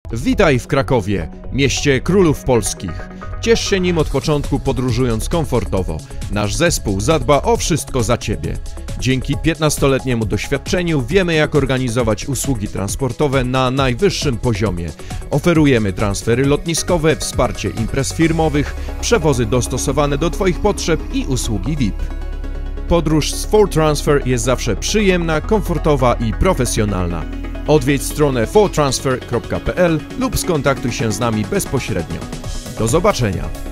Witaj w Krakowie, mieście królów polskich. Ciesz się nim od początku, podróżując komfortowo. Nasz zespół zadba o wszystko za Ciebie. Dzięki 15-letniemu doświadczeniu wiemy, jak organizować usługi transportowe na najwyższym poziomie. Oferujemy transfery lotniskowe, wsparcie imprez firmowych, przewozy dostosowane do Twoich potrzeb i usługi VIP. Podróż z 4Transfer jest zawsze przyjemna, komfortowa i profesjonalna. Odwiedź stronę 4transfer.pl lub skontaktuj się z nami bezpośrednio. Do zobaczenia!